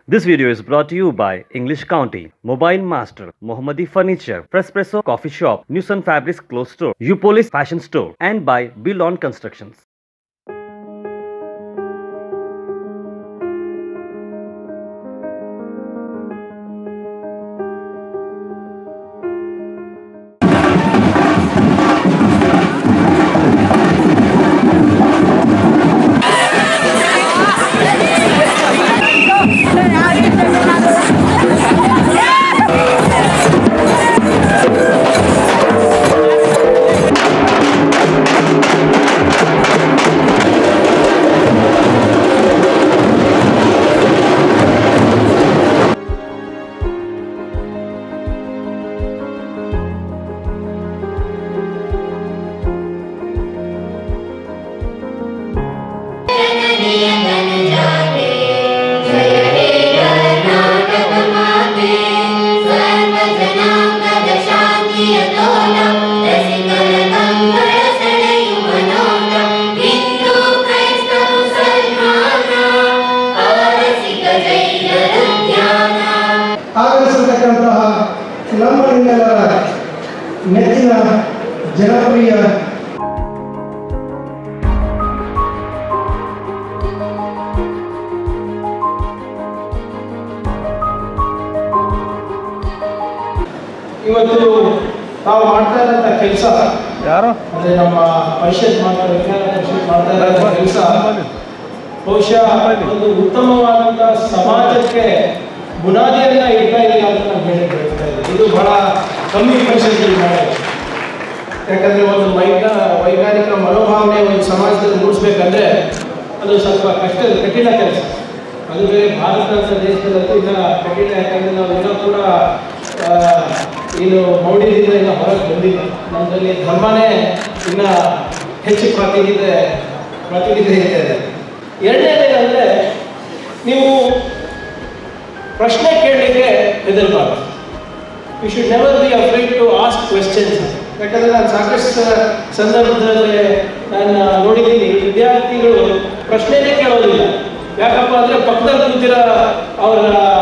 This video is brought to you by English County, Mobile Master, Mohammadi Furniture, Frespresso Coffee Shop, New Sun Fabrics Clothes Store, Upolis Fashion Store, and by Bill On Constructions. ನಮ್ಮ ನಿಮ್ಮೆಲ್ಲರ ನೆಚ್ಚಿನ ಜನಪ್ರಿಯ ಇವತ್ತು ನಾವು ಮಾಡ್ತಾ ಇರೋಂಥ ಕೆಲಸ ಯಾರು ಅಂದರೆ ನಮ್ಮ ಪರಿಷತ್ ವಿಜ್ಞಾನ ಪರಿಷತ್ ಮಾಡ್ತಾ ಇರೋಂಥ ಕೆಲಸ ಬಹುಶಃ ಒಂದು ಉತ್ತಮವಾದಂಥ ಸಮಾಜಕ್ಕೆ ಬುನಾದಿಯನ್ನ ಇಡ್ತಾ ಇಲ್ಲ ಅಂತ ನಾನು ಹೇಳಿ ಹೇಳ್ತಾ ಇದ್ದೀನಿ. ಇದು ಬಹಳ ಕಮ್ಮಿ ಪರಿಷತ್ತಲ್ಲಿ ಮಾಡೋದು. ಯಾಕಂದರೆ ಒಂದು ವೈಜ್ಞಾನಿಕ ಮನೋಭಾವನೆ ಒಂದು ಸಮಾಜದಲ್ಲಿ ಮೂಡಿಸ್ಬೇಕಂದ್ರೆ ಅದು ಸ್ವಲ್ಪ ಕಠಿಣ ಕೆಲಸ. ಅದು ಬೇರೆ ಭಾರತ ದೇಶದಲ್ಲಂತೂ ಇಲ್ಲ ಕಠಿಣ. ಯಾಕಂದರೆ ನಾವು ಇನ್ನೂ ಕೂಡ ಏನು ಮೌಢ್ಯದಿಂದ ಇನ್ನೂ ಹೊರಗೆ ಬಂದಿಲ್ಲ. ನಮ್ಮಲ್ಲಿ ಧರ್ಮನೇ ಇನ್ನೂ ಹೆಚ್ಚು ಪ್ರಾತಿನಿಧ್ಯ ಇದೆ. ಎರಡನೇದೇನೆಂದರೆ ನೀವು ಪ್ರಶ್ನೆ ಕೇಳಲಿಕ್ಕೆ ಹೆದರಬಾರ್ದು. You should never be afraid to ask questions. ಯಾಕಂದರೆ ನಾನು ಸಾಕಷ್ಟು ಸಂದರ್ಭದಲ್ಲಿ ನಾನು ನೋಡಿದ್ದೀನಿ, ವಿದ್ಯಾರ್ಥಿಗಳು ಪ್ರಶ್ನೆನೇ ಕೇಳೋದಿಲ್ಲ. ಯಾಕಪ್ಪ ಅಂದರೆ ಪಕ್ಕದಲ್ಲಿ ಕೂತಿರೋ ಅವರ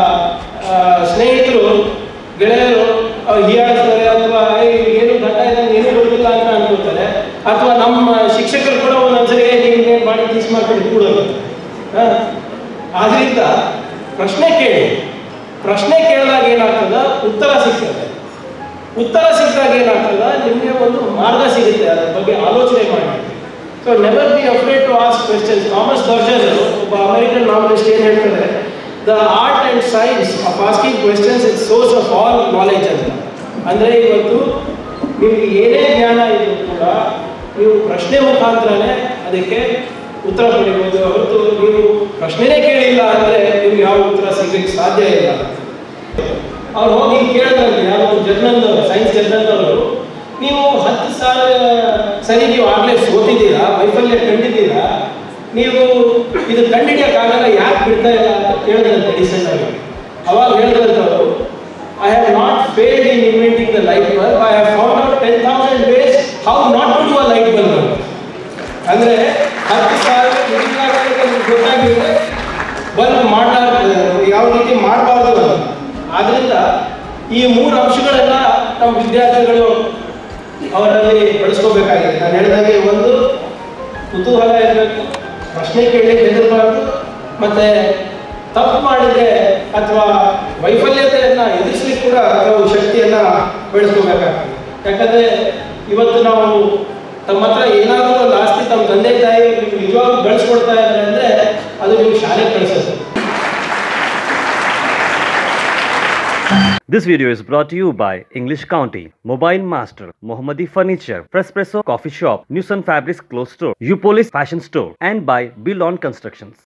ಸ್ನೇಹಿತರು ಗೆಳೆಯರು ಹೀಯಾಡ್ತಾರೆ, ಅಥವಾ ಏನು ಗಂಡ ಇದ್ದಂಗೆ ಏನೂ ಗೊತ್ತಿಲ್ಲ ಅಂತ ಅನ್ಕೋತಾರೆ. ಅಥವಾ ನಮ್ಮ ಶಿಕ್ಷಕರು ಕೂಡ ಒಂದೊಂದ್ಸರಿ ನೀವು ಮಾಡಿ ಟೀಚ್ ಮಾಡ್ಕೊಂಡು ಕೂಡೋದು. ಆದ್ದರಿಂದ ಪ್ರಶ್ನೆ ಕೇಳಿದಾಗ ಏನಾಗ್ತದ, ಉತ್ತರ ಸಿಕ್ಕಿದಾಗ ಏನಾಗ್ತದ, ನಿಮಗೆ ಒಂದು ಮಾರ್ಗ ಸಿಗುತ್ತೆ, ಅದರ ಬಗ್ಗೆ ಆಲೋಚನೆ ಮಾಡಿ. So never be afraid to ask questions. Thomas Darger ಒಬ್ಬ ಅಮೆರಿಕನ್ ನಾವೆಲಿಸ್ಟ್ ಏನು ಹೇಳ್ತಾರೆ, the art and science of asking questions is source of all knowledge ಅಂತ. ಅಂದರೆ ಇವತ್ತು ನಿಮಗೆ ಏನೇ ಜ್ಞಾನ ಇದ್ರೂ ಕೂಡ ನೀವು ಪ್ರಶ್ನೆ ಮುಖಾಂತರನೇ ಅದಕ್ಕೆ ಉತ್ತರ ಪಡಿಬೋದು. ಹೊರತು ನೀವು ಪ್ರಶ್ನೆನೇ ಕೇಳಿಲ್ಲ ಅಂದರೆ ನಿಮ್ಗೆ ಯಾವ ಉತ್ತರ ಸಿಗಲಿಕ್ಕೆ ಸಾಧ್ಯ ಇಲ್ಲ. ಅವ್ರು ಹೋಗಿ ಕೇಳಿದ್ರೆ ಯಾರು ಜರ್ನಲ್ದವರು, ಸೈನ್ಸ್ ಜರ್ನಲ್ದವರು, ನೀವು 10,000 ಸರಿ ನೀವು ಆಗಲೇ ಸೋತಿದ್ದೀರಾ, ವೈಫಲ್ಯ ಕಂಡಿದ್ದೀರಾ, ನೀವು ಇದು ಕಂಡಿಡಿಯೋಕ್ಕಾಗಲ್ಲ, ಯಾಕೆ ಬಿಡ್ತಾ ಇಲ್ಲ ಅಂತ ಕೇಳಿದ್ರೆ ಎಡಿಸನ್ ಆಗಿ. ಅವಾಗ ಹೇಳಿದಂಥವ್ರು, I have not failed in inventing the light bulb, I have found out 10,000 ways how not to do a light bulb. ಅಂದರೆ 10,000 ಗೊತ್ತಾಗಿದೆ ಬಲ್ಬ್ ಯಾವ ರೀತಿ ಮಾಡಬಾರ್ದು ಅಂತ. ಆದ್ದರಿಂದ ಈ 3 ಅಂಶಗಳೆಲ್ಲ ನಮ್ಮ ವಿದ್ಯಾರ್ಥಿಗಳು ಅವರಲ್ಲಿ ಬಳಸ್ಕೋಬೇಕಾಗಿದೆ. ನಾನು ಹೇಳಿದಾಗೆ ಒಂದು ಕುತೂಹಲ ಇರಬೇಕು, ಪ್ರಶ್ನೆ ಕೇಳಲಿಕ್ಕೆ ಹೆದರಬಾರ್ದು, ಮತ್ತು ತಪ್ಪು ಮಾಡಿದರೆ ಅಥವಾ ವೈಫಲ್ಯತೆಯನ್ನು ಎದುರಿಸಲಿಕ್ಕೆ ಕೂಡ ನಾವು ಶಕ್ತಿಯನ್ನು ಬೆಳೆಸ್ಕೋಬೇಕಾಗ್ತದೆ. ಯಾಕಂದರೆ ಇವತ್ತು ನಾವು ತಮ್ಮ ಹತ್ರ ಏನಾದರೂ ಒಂದು ಆಸ್ತಿ ತಮ್ಮ ತಂದೆ ತಾಯಿ ನಿಜವಾಗ್ಲೂ ಬೆಳೆಸ್ಕೊಡ್ತಾ ಇದ್ದಾರೆ ಅಂದರೆ ಅದು ನಿಮ್ಗೆ ಶಾಲೆಗೆ ಕಳಿಸೋದು. This video is brought to you by English County, Mobile Master, Mohammadi Furniture, Frespresso Coffee Shop, New Sun Fabrics Clothes Store, Upolis Fashion Store, and by Bill On Constructions.